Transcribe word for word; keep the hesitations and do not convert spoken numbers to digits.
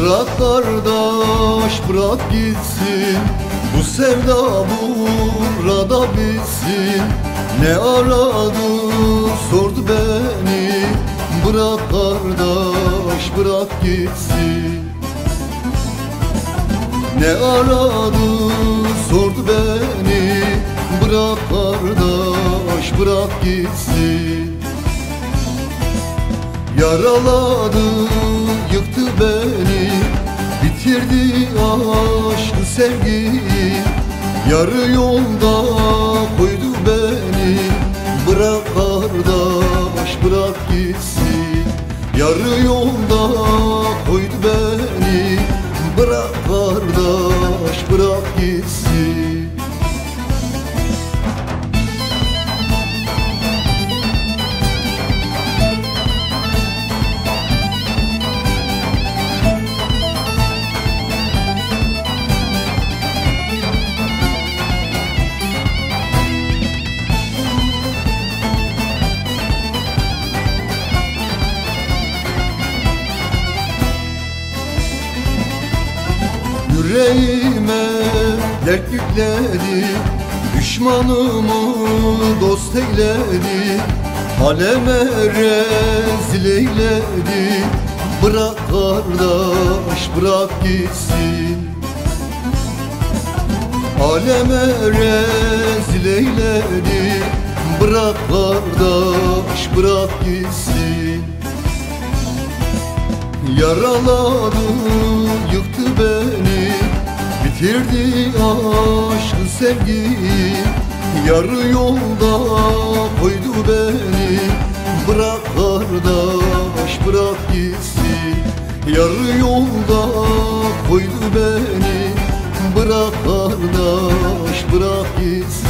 Bırak kardeş, bırak gitsin, bu sevda burada bitsin. Ne aradı sordu beni, bırak kardeş, bırak gitsin. Ne aradı sordu beni, bırak kardeş, bırak gitsin. Yaraladı, yıktı beni, bitirdi aşkı sevgiyi. Yarı yolda koydu beni, bırak kardeş, bırak gitsin. Yarı yolda koydu beni, bırak kardeş, bırak gitsin. Yüreğime dert yükledi, düşmanımı dost eyledi. Aleme rezil eyledi, bırak kardeş, bırak gitsin. Aleme rezil eyledi, bırak kardeş, bırak gitsin. Yaraladı, yıktı beni, bitirdi aşkı sevgiyi. Yarı yolda koydu beni, bırak kardeş, bırak gitsin. Yarı yolda koydu beni, bırak kardeş, bırak gitsin.